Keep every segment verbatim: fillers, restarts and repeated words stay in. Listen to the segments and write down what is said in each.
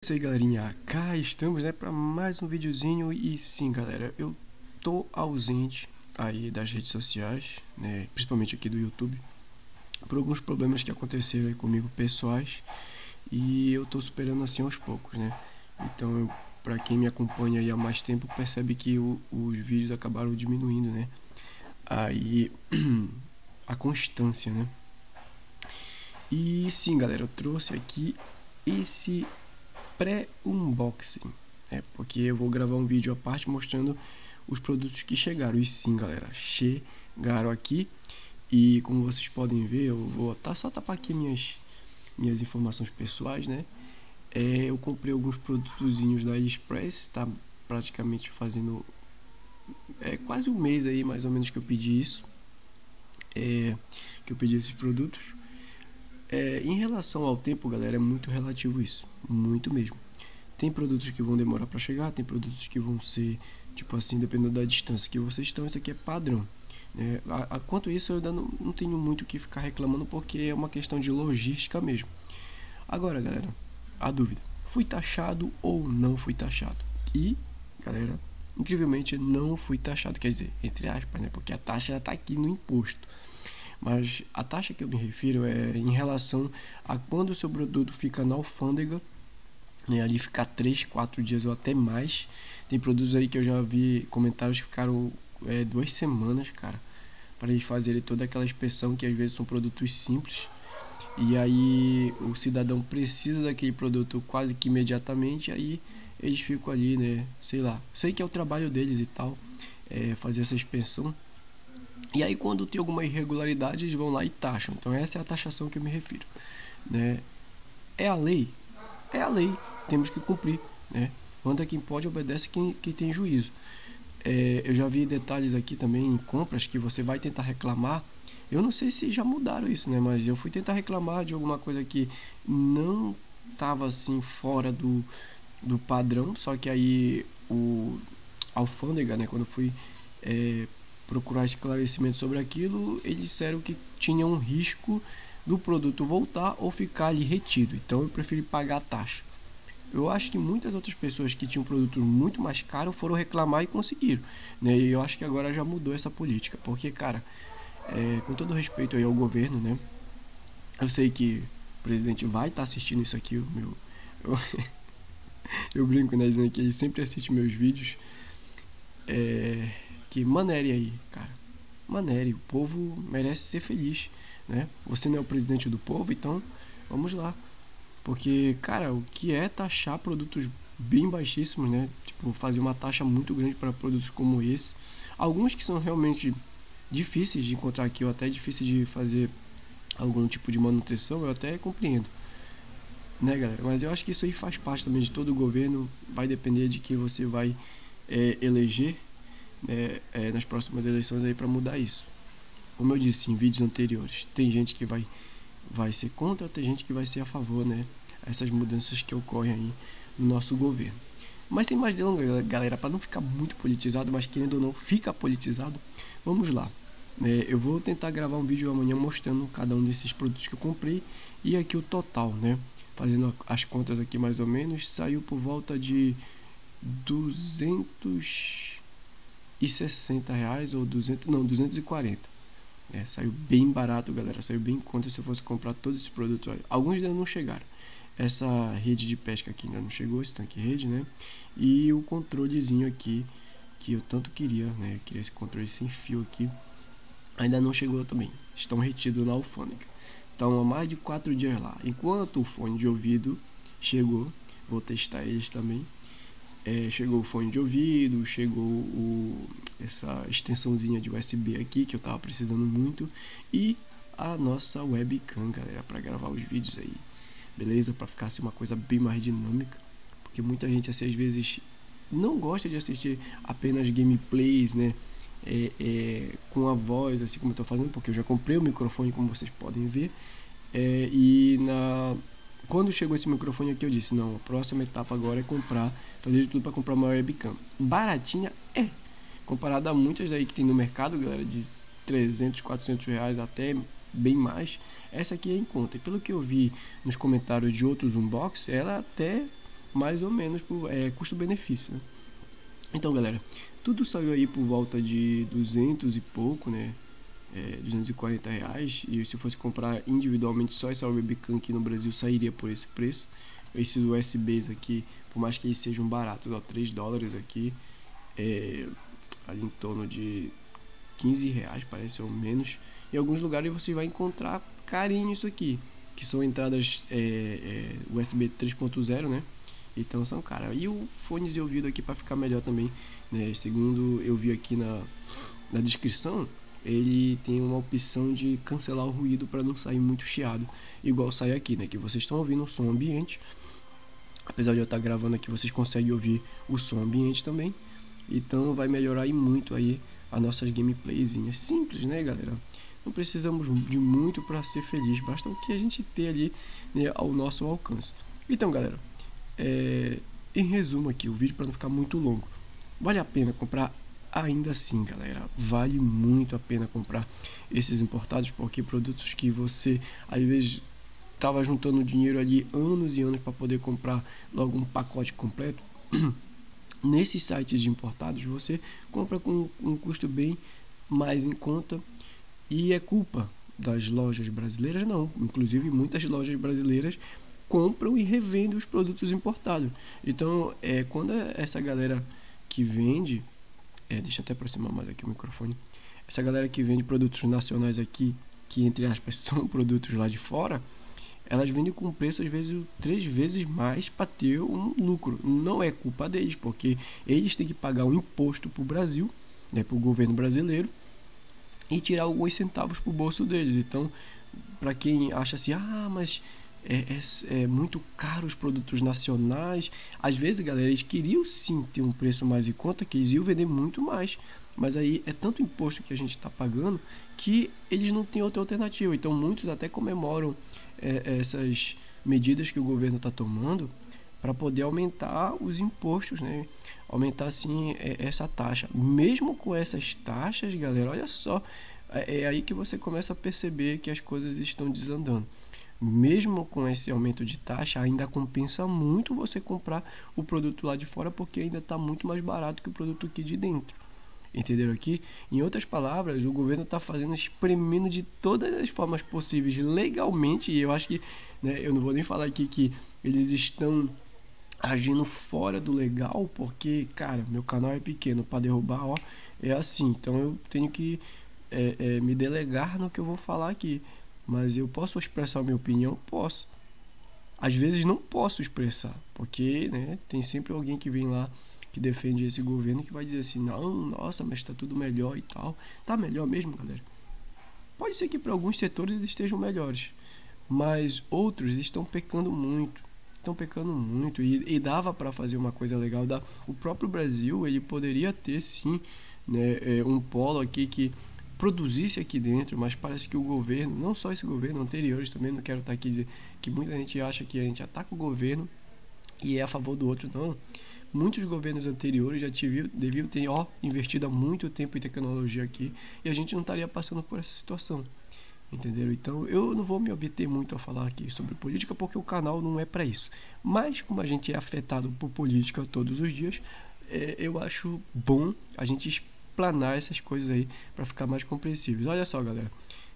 isso aí, galerinha, cá estamos, né, para mais um videozinho. E sim, galera, eu tô ausente aí das redes sociais, né, principalmente aqui do YouTube, por alguns problemas que aconteceram aí comigo pessoais, e eu tô superando assim aos poucos, né. Então, para quem me acompanha aí há mais tempo, percebe que o, os vídeos acabaram diminuindo, né, aí a constância, né. E sim, galera, eu trouxe aqui esse pré-unboxing, né? Porque eu vou gravar um vídeo à parte mostrando os produtos que chegaram. E sim, galera, chegaram aqui. E como vocês podem ver, eu vou tá, só tapar aqui minhas, minhas informações pessoais, né? É, eu comprei alguns produtozinhos da AliExpress, tá praticamente fazendo é, quase um mês aí, mais ou menos, que eu pedi isso. É, que eu pedi esses produtos. É, em relação ao tempo, galera, é muito relativo isso, muito mesmo. Tem produtos que vão demorar para chegar, tem produtos que vão ser, tipo assim, dependendo da distância que vocês estão, isso aqui é padrão. É, a, a, quanto isso, eu ainda não, não tenho muito o que ficar reclamando, porque é uma questão de logística mesmo. Agora, galera, a dúvida: fui taxado ou não fui taxado? E, galera, incrivelmente não fui taxado, quer dizer, entre aspas, né? Porque a taxa já está aqui no imposto. Mas a taxa que eu me refiro é em relação a quando o seu produto fica na alfândega, né, ali ficar três, quatro dias ou até mais. Tem produtos aí que eu já vi comentários que ficaram é, duas semanas, cara, para eles fazerem toda aquela inspeção, que às vezes são produtos simples. E aí o cidadão precisa daquele produto quase que imediatamente, aí eles ficam ali, né, sei lá. Sei que é o trabalho deles e tal, é, fazer essa inspeção. E aí quando tem alguma irregularidade, eles vão lá e taxam. Então essa é a taxação que eu me refiro, né? É a lei? É a lei, temos que cumprir, né? Manda quem pode, obedece quem, quem tem juízo. É, eu já vi detalhes aqui também em compras que você vai tentar reclamar. Eu não sei se já mudaram isso, né? Mas eu fui tentar reclamar de alguma coisa que não estava assim fora do, do padrão. Só que aí o alfândega, né? Quando eu fui é, procurar esclarecimento sobre aquilo, eles disseram que tinha um risco do produto voltar ou ficar ali retido. Então eu preferi pagar a taxa. Eu acho que muitas outras pessoas que tinham produto muito mais caro foram reclamar e conseguiram, né? E eu acho que agora já mudou essa política, porque, cara, é, com todo respeito aí ao governo, né? Eu sei que o presidente vai estar tá assistindo isso aqui, meu, eu, eu brinco, né, dizendo que ele sempre assiste meus vídeos. É, que manere aí, cara, manere, o povo merece ser feliz, né? Você não é o presidente do povo, então vamos lá. Porque, cara, o que é taxar produtos bem baixíssimos, né? Tipo, fazer uma taxa muito grande para produtos como esse. Alguns que são realmente difíceis de encontrar aqui, ou até difíceis de fazer algum tipo de manutenção, eu até compreendo, né, galera? Mas eu acho que isso aí faz parte também de todo o governo. Vai depender de quem você vai é, eleger, né, é, nas próximas eleições aí para mudar isso. Como eu disse em vídeos anteriores, tem gente que vai vai ser contra, tem gente que vai ser a favor, né? Essas mudanças que ocorrem aí no nosso governo. Mas tem mais delongas, galera, para não ficar muito politizado, mas querendo ou não, fica politizado. Vamos lá. É, eu vou tentar gravar um vídeo amanhã mostrando cada um desses produtos que eu comprei e aqui o total, né? Fazendo as contas aqui mais ou menos, saiu por volta de duzentos e sessenta reais ou duzentos, não, duzentos e quarenta. É, saiu bem barato, galera, saiu bem em conta se eu fosse comprar todos esses produtos. Olha, alguns ainda não chegaram. Essa rede de pesca aqui ainda não chegou, esse tanque rede, né? E o controlezinho aqui, que eu tanto queria, né? Eu queria esse controle sem fio aqui, ainda não chegou também. Estão retidos na alfândega. Então, há mais de quatro dias lá. Enquanto o fone de ouvido chegou, vou testar eles também. É, chegou o fone de ouvido, chegou o, essa extensãozinha de U S B aqui que eu tava precisando muito, e a nossa webcam, galera, para gravar os vídeos aí, beleza? Para ficar assim uma coisa bem mais dinâmica, porque muita gente assim às vezes não gosta de assistir apenas gameplays, né? É, é, com a voz, assim como eu tô fazendo, porque eu já comprei o microfone, como vocês podem ver, é, e na quando chegou esse microfone aqui, eu disse, não, a próxima etapa agora é comprar, fazer de tudo para comprar uma webcam. Baratinha é, comparado a muitas aí que tem no mercado, galera, de trezentos, quatrocentos reais, até bem mais. Essa aqui é em conta. E pelo que eu vi nos comentários de outros unbox, ela até mais ou menos por é, custo-benefício, né? Então, galera, tudo saiu aí por volta de duzentos e pouco, né? É, duzentos e quarenta reais. E se fosse comprar individualmente só essa webcam aqui no Brasil, sairia por esse preço. Esses U S Bs aqui, por mais que eles sejam baratos, ó, três dólares aqui, é, ali em torno de quinze reais, parece, ou menos. Em alguns lugares você vai encontrar carinho isso aqui, que são entradas é, é, U S B três ponto zero, né? Então são caras. E o fones de ouvido aqui para ficar melhor também, né? Segundo eu vi aqui na, na descrição, ele tem uma opção de cancelar o ruído para não sair muito chiado, igual sai aqui, né? Que vocês estão ouvindo o som ambiente. Apesar de eu estar gravando aqui, vocês conseguem ouvir o som ambiente também. Então vai melhorar aí muito aí as nossas gameplayzinhas. Simples, né, galera? Não precisamos de muito para ser feliz, basta o que a gente ter ali, né, ao nosso alcance. Então, galera, é, em resumo aqui, o vídeo para não ficar muito longo, vale a pena comprar? Ainda assim, galera, vale muito a pena comprar esses importados, porque produtos que você às vezes estava juntando dinheiro ali anos e anos para poder comprar logo um pacote completo, nesses sites de importados você compra com um custo bem mais em conta. E é culpa das lojas brasileiras? Não. Inclusive muitas lojas brasileiras compram e revendem os produtos importados. Então, é, quando essa galera que vende, é, deixa eu até aproximar mais aqui o microfone, essa galera que vende produtos nacionais aqui, que entre aspas são produtos lá de fora, elas vendem com preço às vezes três vezes mais para ter um lucro. Não é culpa deles, porque eles têm que pagar um imposto para o Brasil, né, para o governo brasileiro, e tirar alguns centavos pro bolso deles. Então, para quem acha assim, ah, mas é, é, é muito caro os produtos nacionais, às vezes, galera, eles queriam sim ter um preço mais em conta, que eles iam vender muito mais, mas aí é tanto imposto que a gente está pagando que eles não têm outra alternativa. Então muitos até comemoram é, essas medidas que o governo está tomando para poder aumentar os impostos, né? Aumentar assim essa taxa. Mesmo com essas taxas, galera, olha só, é aí que você começa a perceber que as coisas estão desandando. Mesmo com esse aumento de taxa, ainda compensa muito você comprar o produto lá de fora, porque ainda está muito mais barato que o produto aqui de dentro. Entenderam aqui? Em outras palavras, o governo está fazendo, espremendo de todas as formas possíveis legalmente, e eu acho que, né, eu não vou nem falar aqui que eles estão agindo fora do legal, porque, cara, meu canal é pequeno, para derrubar, ó, é assim, então eu tenho que é, é, me delegar no que eu vou falar aqui, mas eu posso expressar a minha opinião? Posso. Às vezes não posso expressar, porque, né, tem sempre alguém que vem lá, que defende esse governo, que vai dizer assim, não, nossa, mas tá tudo melhor e tal. Tá melhor mesmo, galera? Pode ser que para alguns setores eles estejam melhores, mas outros estão pecando muito. Estão pecando muito e, e dava para fazer uma coisa legal. Da, o próprio Brasil, ele poderia ter sim, né, é, um polo aqui que produzisse aqui dentro, mas parece que o governo, não só esse governo, anteriores também, não quero estar aqui dizer que muita gente acha que a gente ataca o governo e é a favor do outro, não. Muitos governos anteriores já tiviam, deviam ter ó, investido há muito tempo em tecnologia aqui e a gente não estaria passando por essa situação. Entenderam? Então eu não vou me obter muito a falar aqui sobre política, porque o canal não é para isso. Mas como a gente é afetado por política todos os dias, é, eu acho bom a gente explanar essas coisas aí para ficar mais compreensíveis. Olha só, galera,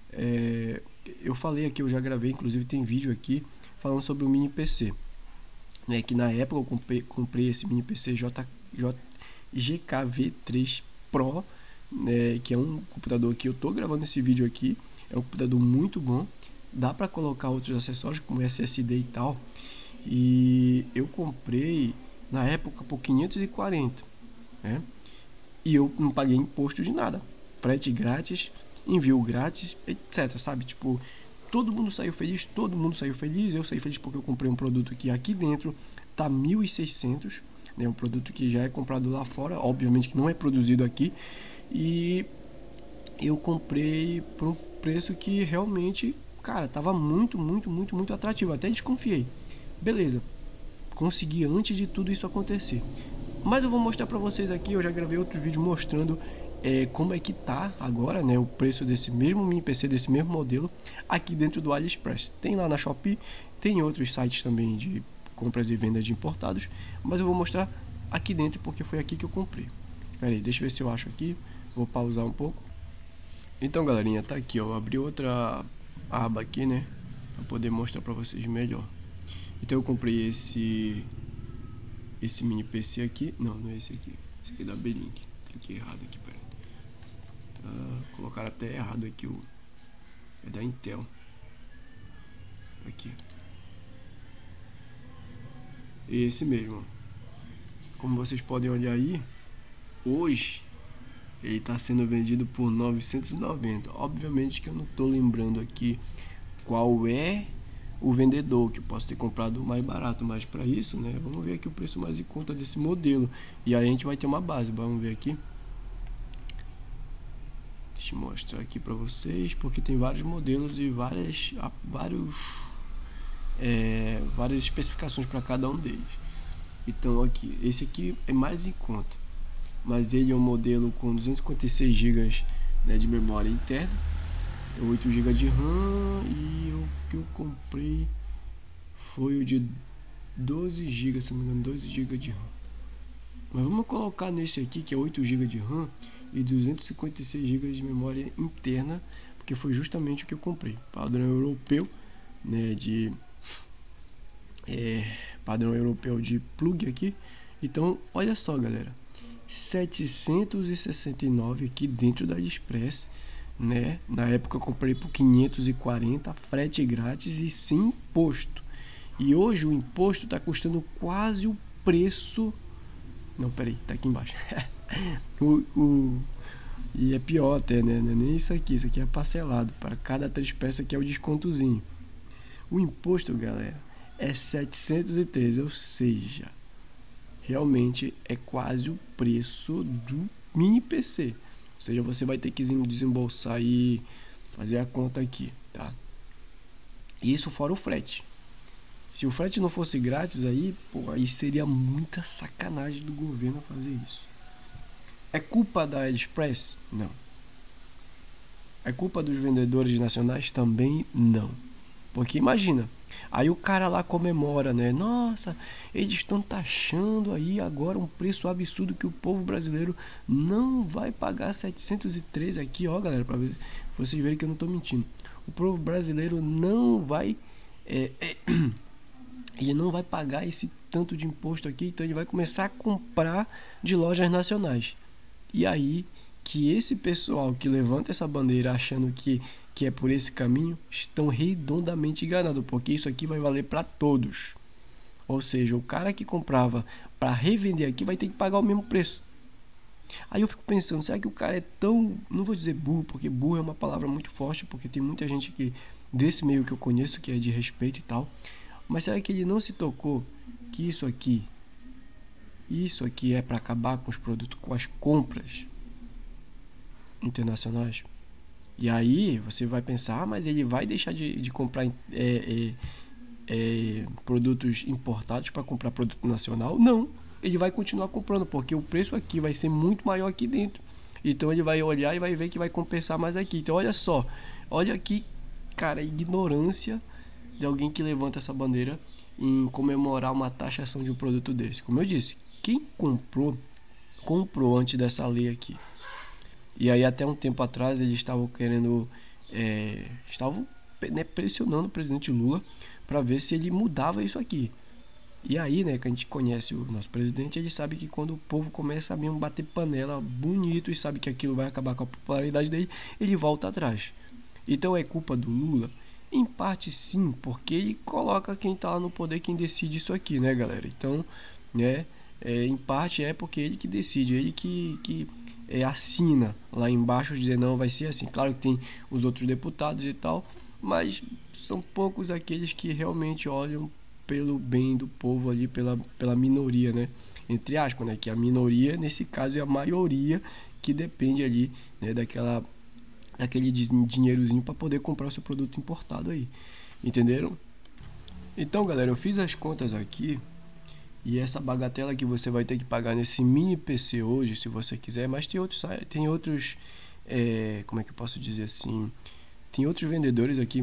é, eu falei aqui, eu já gravei, inclusive tem vídeo aqui falando sobre o mini P C, né, que na época eu comprei, comprei esse mini P C J, J, G K V três Pro, né, que é um computador que eu tô gravando esse vídeo aqui. É um computador muito bom, dá para colocar outros acessórios como S S D e tal. E eu comprei na época por quinhentos e quarenta, né? E eu não paguei imposto de nada, frete grátis, envio grátis, etc, sabe? Tipo, todo mundo saiu feliz, todo mundo saiu feliz. Eu saí feliz porque eu comprei um produto que aqui dentro tá mil e seiscentos, né? Um produto que já é comprado lá fora, obviamente que não é produzido aqui. E eu comprei por um preço que realmente, cara, tava muito, muito, muito, muito atrativo. Até desconfiei. Beleza, consegui antes de tudo isso acontecer. Mas eu vou mostrar pra vocês aqui, eu já gravei outro vídeo mostrando é, como é que tá agora, né, o preço desse mesmo mini P C, desse mesmo modelo, aqui dentro do AliExpress. Tem lá na Shopee, tem outros sites também de compras e vendas de importados, mas eu vou mostrar aqui dentro porque foi aqui que eu comprei. Pera aí, deixa eu ver se eu acho aqui, vou pausar um pouco. Então galerinha, tá aqui, ó, eu abri outra aba aqui, né, pra poder mostrar pra vocês melhor. Então eu comprei esse esse mini P C aqui, não, não é esse aqui, esse aqui é da Belink, cliquei errado aqui, pera aí. Tá, colocaram até errado aqui, o é da Intel. Aqui. Esse mesmo. Como vocês podem olhar aí, hoje ele está sendo vendido por novecentos e noventa. Obviamente que eu não estou lembrando aqui qual é o vendedor, que eu posso ter comprado mais barato, mas para isso, né, vamos ver aqui o preço mais em conta desse modelo. E aí a gente vai ter uma base, vamos ver aqui. Deixa eu mostrar aqui para vocês, porque tem vários modelos e várias, vários, é, várias especificações para cada um deles. Então aqui, esse aqui é mais em conta, mas ele é um modelo com duzentos e cinquenta e seis gigas, né, de memória interna, oito gigas de RAM, e o que eu comprei foi o de doze gigas, se não me engano, doze gigas de RAM. Mas vamos colocar nesse aqui que é oito gigas de RAM e duzentos e cinquenta e seis gigas de memória interna, porque foi justamente o que eu comprei. Padrão europeu, né, de é, padrão europeu de plug aqui. Então, olha só, galera, setecentos e sessenta e nove aqui dentro da AliExpress, né? Na época eu comprei por quinhentos e quarenta, frete grátis e sem imposto. E hoje o imposto está custando quase o preço. Não, peraí, tá aqui embaixo. o, o, e é pior até, né? Não é nem isso aqui, isso aqui é parcelado. Para cada três peças aqui é o descontozinho. O imposto, galera, é setecentos e treze, ou seja, realmente é quase o preço do mini P C. Ou seja, você vai ter que desembolsar e fazer a conta aqui, tá? Isso fora o frete. Se o frete não fosse grátis aí, pô, aí seria muita sacanagem do governo fazer isso. É culpa da AliExpress? Não. É culpa dos vendedores nacionais? Também não. Porque imagina, aí o cara lá comemora, né? Nossa, eles estão taxando aí agora um preço absurdo que o povo brasileiro não vai pagar setecentos e treze aqui, ó, galera, para vocês verem que eu não tô mentindo. O povo brasileiro não vai... É, é, ele não vai pagar esse tanto de imposto aqui, então ele vai começar a comprar de lojas nacionais. E aí que esse pessoal que levanta essa bandeira achando que, que é por esse caminho, estão redondamente enganados, porque isso aqui vai valer para todos. Ou seja, o cara que comprava para revender aqui vai ter que pagar o mesmo preço. Aí eu fico pensando, será que o cara é tão, não vou dizer burro, porque burro é uma palavra muito forte, porque tem muita gente que desse meio que eu conheço que é de respeito e tal, mas será que ele não se tocou que isso aqui, isso aqui é para acabar com os produtos, com as compras internacionais? E aí você vai pensar, ah, mas ele vai deixar de, de comprar é, é, é, produtos importados para comprar produto nacional? Não, ele vai continuar comprando, porque o preço aqui vai ser muito maior aqui dentro. Então ele vai olhar e vai ver que vai compensar mais aqui. Então olha só, olha aqui, cara, a ignorância de alguém que levanta essa bandeira em comemorar uma taxação de um produto desse. Como eu disse, quem comprou, comprou antes dessa lei aqui. E aí até um tempo atrás eles estavam querendo, é, estavam, né, pressionando o presidente Lula para ver se ele mudava isso aqui. E aí, né, que a gente conhece o nosso presidente, ele sabe que quando o povo começa a mesmo bater panela bonito e sabe que aquilo vai acabar com a popularidade dele, ele volta atrás. Então é culpa do Lula? Em parte sim, porque ele coloca quem tá lá no poder, quem decide isso aqui, né, galera? Então, né, é, em parte é porque ele que decide, ele que, que é, assina lá embaixo, dizer não, vai ser assim. Claro que tem os outros deputados e tal, mas são poucos aqueles que realmente olham pelo bem do povo ali, pela, pela minoria, né? Entre aspas, né? Que a minoria, nesse caso, é a maioria que depende ali, né, daquela... aquele dinheirozinho para poder comprar o seu produto importado aí, entenderam? Então galera, eu fiz as contas aqui e essa bagatela que você vai ter que pagar nesse mini P C hoje, se você quiser, mas tem outros, tem outros, é, como é que eu posso dizer assim, tem outros vendedores aqui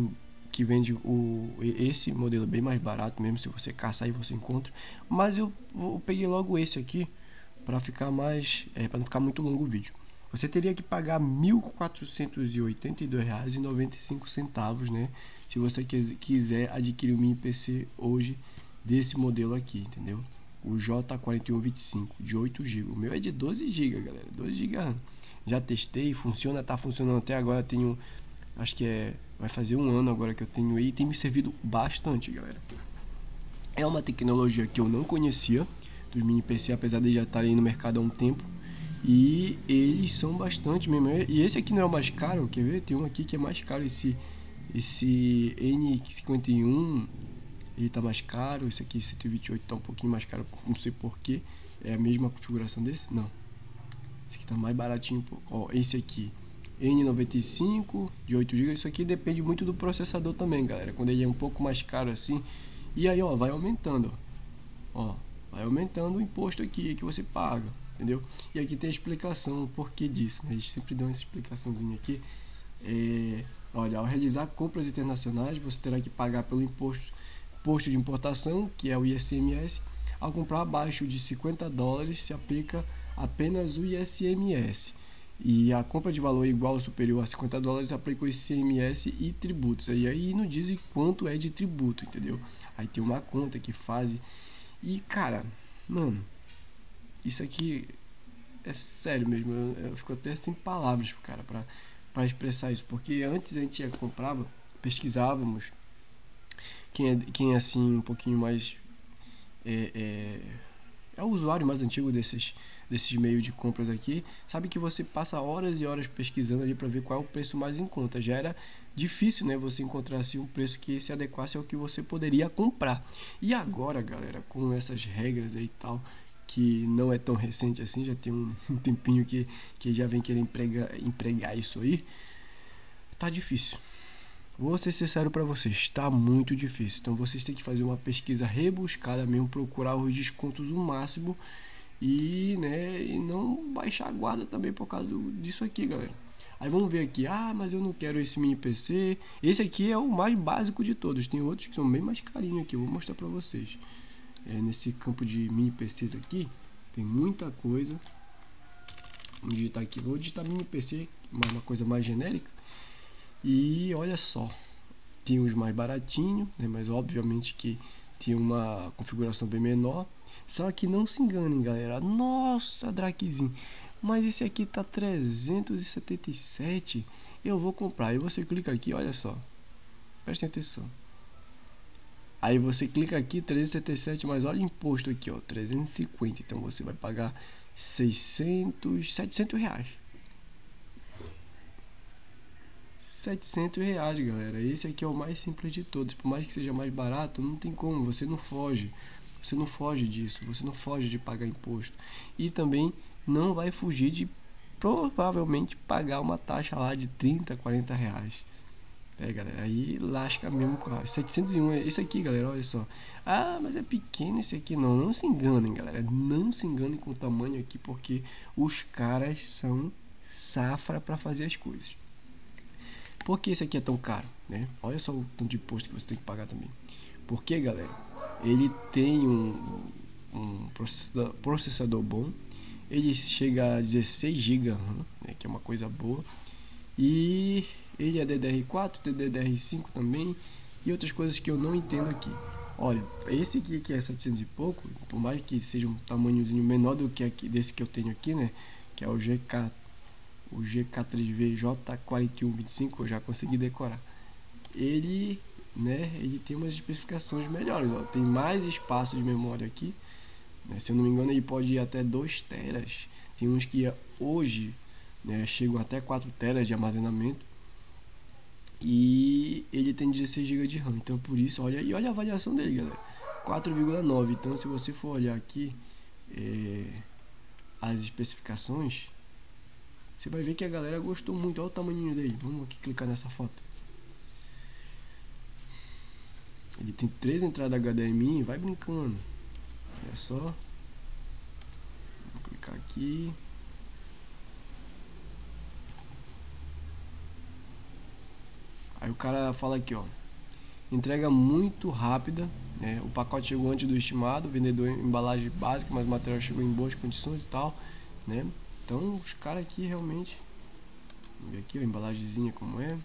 que vende o, esse modelo bem mais barato mesmo, se você caçar aí você encontra. Mas eu, eu peguei logo esse aqui para ficar mais, é, para não ficar muito longo o vídeo. Você teria que pagar mil quatrocentos e oitenta e dois reais e noventa e cinco centavos, né? Se você quiser adquirir um mini P C hoje desse modelo aqui, entendeu? O J quatro um dois cinco de oito gigas. O meu é de doze gigas, galera. doze gigas. Já testei, funciona, tá funcionando até agora. Tenho, acho que é, vai fazer um ano agora que eu tenho aí. Tem me servido bastante, galera. É uma tecnologia que eu não conhecia dos mini P C, apesar de já estarem no mercado há um tempo. E eles são bastante mesmo. E esse aqui não é o mais caro, quer ver? Tem um aqui que é mais caro, esse esse N cinquenta e um, ele tá mais caro. Esse aqui cento e vinte e oito tá um pouquinho mais caro, não sei porquê. É a mesma configuração desse? Não. Esse aqui tá mais baratinho. Ó, esse aqui N noventa e cinco de oito gigas. Isso aqui depende muito do processador também, galera. Quando ele é um pouco mais caro assim, e aí ó, vai aumentando, ó, vai aumentando o imposto aqui que você paga, entendeu? E aqui tem a explicação, o porquê disso, né? Eles sempre dão essa explicaçãozinha aqui. É, olha, ao realizar compras internacionais, você terá que pagar pelo imposto, imposto de importação, que é o I C M S. Ao comprar abaixo de cinquenta dólares, se aplica apenas o I C M S. E a compra de valor igual ou superior a cinquenta dólares aplica o I C M S e tributos. E aí não dizem quanto é de tributo, entendeu? Aí tem uma conta que faz. E cara, mano, isso aqui é sério mesmo. Eu, eu fico até sem palavras, cara, pra, pra expressar isso. Porque antes a gente comprava, pesquisávamos. Quem é, quem é assim um pouquinho mais. É, é, é o usuário mais antigo desses, desses meios de compras aqui, sabe que você passa horas e horas pesquisando ali para ver qual é o preço mais em conta. Já era difícil, né, você encontrar assim um preço que se adequasse ao que você poderia comprar. E agora, galera, com essas regras aí e tal, que não é tão recente assim, já tem um, um tempinho que, que já vem querer empregar, empregar isso aí, tá difícil. Vou ser sincero para vocês, está muito difícil. Então vocês têm que fazer uma pesquisa rebuscada mesmo, procurar os descontos o máximo e, né, e não baixar a guarda também por causa do, disso aqui, galera. Aí vamos ver aqui, ah, mas eu não quero esse mini P C. Esse aqui é o mais básico de todos. Tem outros que são bem mais carinhos aqui, eu vou mostrar para vocês. É, nesse campo de mini P Cs aqui, tem muita coisa. Vamos digitar aqui, vou digitar mini P C, uma coisa mais genérica. E olha só, tem os mais baratinhos, né, mas obviamente que tem uma configuração bem menor. Só que não se enganem, galera. Nossa, Drakezinho, mas esse aqui tá trezentos e setenta e sete. Eu vou comprar. Aí você clica aqui, olha só. Prestem atenção. Aí você clica aqui, trezentos e setenta e sete, mas olha o imposto aqui, ó, trezentos e cinquenta. Então você vai pagar seiscentos, setecentos reais. setecentos reais, galera. Esse aqui é o mais simples de todos. Por mais que seja mais barato, não tem como, você não foge. Você não foge disso, você não foge de pagar imposto. E também não vai fugir de provavelmente pagar uma taxa lá de trinta, quarenta reais. É, galera, aí lasca mesmo com a setecentos e um. Esse aqui, galera, olha só. Ah, mas é pequeno esse aqui. Não, não se enganem, galera. Não se enganem com o tamanho aqui, porque os caras são safra para fazer as coisas. Por que esse aqui é tão caro, né? Olha só o tanto de imposto que você tem que pagar também. Porque, galera, ele tem um, um processador, processador bom. Ele chega a dezesseis gigas, né, que é uma coisa boa. E ele é D D R quatro, D D R cinco também. E outras coisas que eu não entendo aqui. Olha, esse aqui que é setecentos e pouco, por mais que seja um tamanhozinho menor do que aqui, desse que eu tenho aqui, né? Que é o G K o G K três V J quatro um dois cinco, eu já consegui decorar. Ele, né, ele tem umas especificações melhores, ó. Tem mais espaço de memória aqui, né, se eu não me engano ele pode ir até dois teras. Tem uns que hoje, né, chegam até quatro teras de armazenamento. E ele tem dezesseis gigas de RAM, então por isso, olha, e olha a avaliação dele, galera, quatro vírgula nove. Então se você for olhar aqui é, as especificações, você vai ver que a galera gostou muito. Olha o tamanho dele. Vamos aqui clicar nessa foto. Ele tem três entradas H D M I. Vai brincando. É só. Vou clicar aqui. Aí o cara fala aqui, ó. entrega muito rápida, né? O pacote chegou antes do estimado, vendedor em embalagem básica, mas o material chegou em boas condições e tal, né? Então os caras aqui realmente, vamos ver aqui a embalagemzinha como é.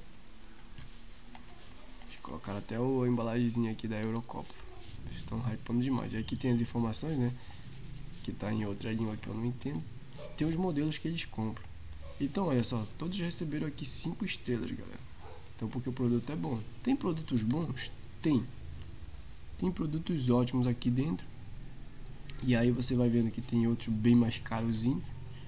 Colocaram até a embalagemzinha aqui da Eurocopa. Estão hypando demais. E aqui tem as informações, né? Que tá em outra língua que eu não entendo. Tem os modelos que eles compram. Então, olha só, todos receberam aqui cinco estrelas, galera. Então, porque o produto é bom. Tem produtos bons? Tem. Tem produtos ótimos aqui dentro. E aí você vai vendo que tem outro bem mais carozinho.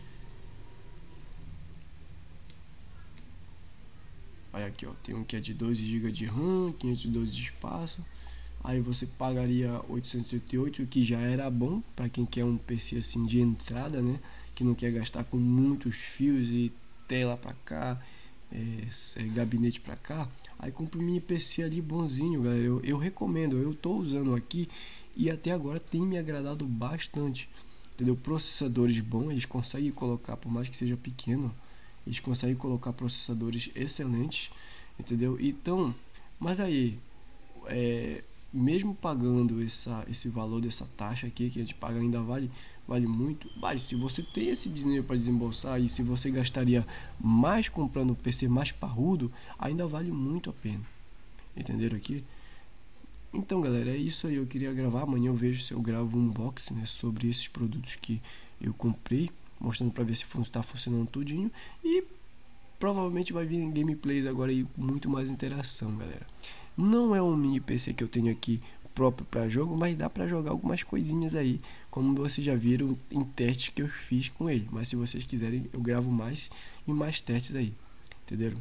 Olha aqui, ó, tem um que é de doze gigas de RAM, quinhentos e doze de espaço. Aí você pagaria oitocentos e oitenta e oito, o que já era bom para quem quer um P C assim de entrada, né? Que não quer gastar com muitos fios e tela para cá, é, é, gabinete para cá. Aí compra um mini P C ali bonzinho, galera. Eu, eu recomendo, eu tô usando aqui e até agora tem me agradado bastante. Entendeu? Processadores bons, eles conseguem colocar, por mais que seja pequeno, eles conseguem colocar processadores excelentes, entendeu? Então, mas aí, é, mesmo pagando essa, esse valor dessa taxa aqui que a gente paga, ainda vale, vale muito. Mas se você tem esse dinheiro para desembolsar e se você gastaria mais comprando um P C mais parrudo, ainda vale muito a pena. Entenderam aqui? Então, galera, é isso aí. Eu queria gravar. Amanhã eu vejo se eu gravo um unboxing, né, sobre esses produtos que eu comprei, mostrando para ver se está funcionando tudinho. E provavelmente vai vir gameplays agora e muito mais interação, galera. Não é um mini P C que eu tenho aqui próprio para jogo, mas dá para jogar algumas coisinhas aí, como vocês já viram em testes que eu fiz com ele. Mas se vocês quiserem, eu gravo mais e mais testes aí, entenderam?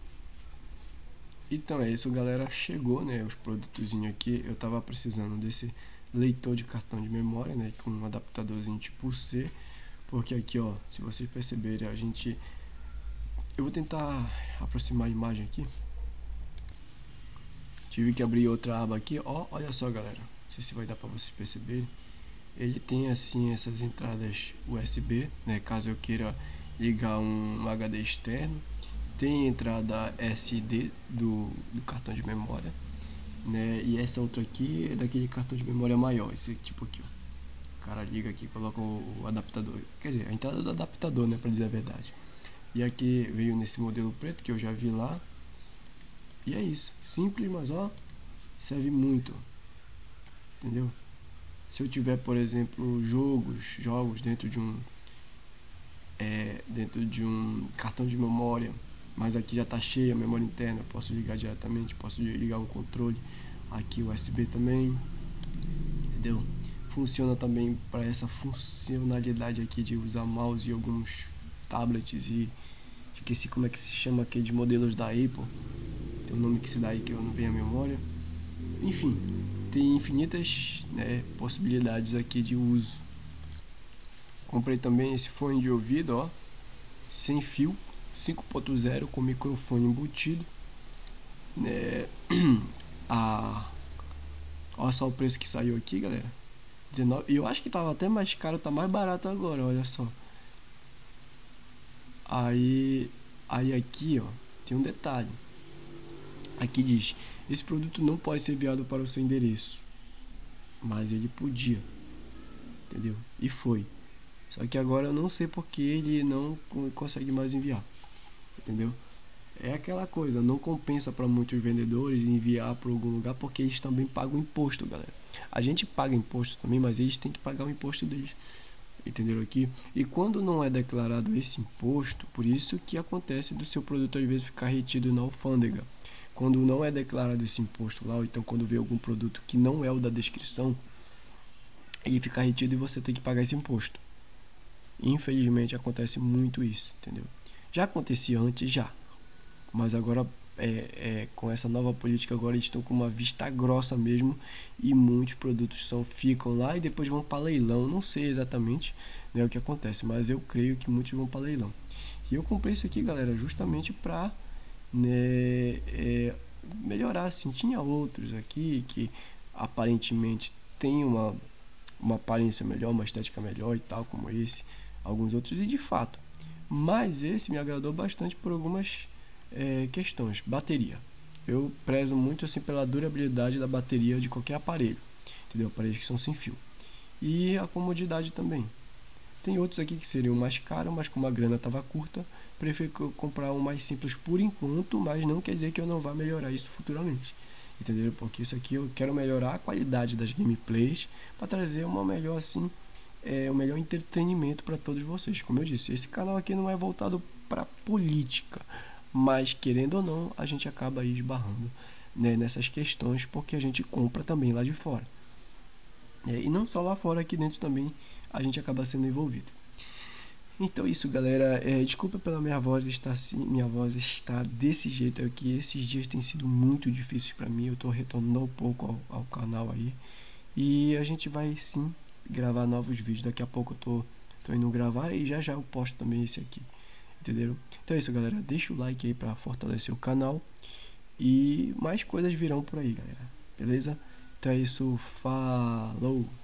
Então é isso, galera. Chegou, né, os produtozinhos aqui. Eu tava precisando desse leitor de cartão de memória, né, com um adaptadorzinho tipo C, porque aqui, ó, se vocês perceberem, a gente, eu vou tentar aproximar a imagem aqui. Tive que abrir outra aba aqui, ó, olha só, galera. Não sei se vai dar para vocês perceberem. Ele tem assim essas entradas U S B, né, caso eu queira ligar um H D externo. Tem entrada S D do, do cartão de memória, né? E essa outra aqui é daquele cartão de memória maior, esse tipo aqui, ó. O cara liga aqui, coloca o, o adaptador, quer dizer, a entrada do adaptador, né, para dizer a verdade. E aqui veio nesse modelo preto que eu já vi lá. E é isso, simples, mas ó, serve muito, entendeu? Se eu tiver, por exemplo, jogos, jogos dentro de um é, dentro de um cartão de memória, mas aqui já está cheia a memória interna, posso ligar diretamente, posso ligar um controle aqui U S B também, entendeu? Funciona também para essa funcionalidade aqui de usar mouse e alguns tablets e esqueci como é que se chama aqui de modelos da Apple, tem um nome que se dá aí que eu não venho à memória. Enfim, tem infinitas, né, possibilidades aqui de uso. Comprei também esse fone de ouvido, ó, sem fio, cinco ponto zero com microfone embutido, né? Ah, olha só o preço que saiu aqui, galera. dezenove, e eu acho que tava até mais caro, tá mais barato agora, olha só. Aí, aí aqui, ó, tem um detalhe. Aqui diz: esse produto não pode ser enviado para o seu endereço, mas ele podia, entendeu? E foi. Só que agora eu não sei porque ele não consegue mais enviar, entendeu? É aquela coisa, não compensa para muitos vendedores enviar para algum lugar porque eles também pagam imposto, galera. A gente paga imposto também, mas eles têm que pagar o imposto deles, entenderam aqui? E quando não é declarado esse imposto, por isso que acontece do seu produto às vezes ficar retido na alfândega. Quando não é declarado esse imposto lá, ou então quando vê algum produto que não é o da descrição, ele fica retido e você tem que pagar esse imposto. Infelizmente acontece muito isso, entendeu? Já acontecia antes, já. Mas agora, é, é, com essa nova política, agora eles estão com uma vista grossa mesmo. E muitos produtos são, ficam lá e depois vão para leilão. Não sei exatamente, né, o que acontece, mas eu creio que muitos vão para leilão. E eu comprei isso aqui, galera, justamente para, né, é, melhorar, assim. Tinha outros aqui que aparentemente tem uma, uma aparência melhor, uma estética melhor e tal, como esse, alguns outros, e de fato. Mas esse me agradou bastante por algumas é, questões. Bateria. eu prezo muito assim pela durabilidade da bateria de qualquer aparelho, entendeu? Aparelhos que são sem fio. E a comodidade também. Tem outros aqui que seriam mais caros, mas como a grana estava curta, prefiro comprar um mais simples por enquanto, mas não quer dizer que eu não vá melhorar isso futuramente. Entendeu? Porque isso aqui eu quero melhorar a qualidade das gameplays para trazer uma melhor assim, é, um melhor entretenimento para todos vocês. Como eu disse, esse canal aqui não é voltado para política, mas querendo ou não, a gente acaba aí esbarrando, né, nessas questões porque a gente compra também lá de fora. É, e não só lá fora, aqui dentro também a gente acaba sendo envolvido. Então isso, galera, é, desculpa pela minha voz estar assim, minha voz está desse jeito aqui. Esses dias tem sido muito difíceis para mim, eu tô retornando um pouco ao, ao canal aí. E a gente vai sim gravar novos vídeos. Daqui a pouco eu tô, tô indo gravar e já já eu posto também esse aqui. Entenderam? Então é isso, galera. Deixa o like aí para fortalecer o canal. E mais coisas virão por aí, galera. Beleza? Então é isso. Falou!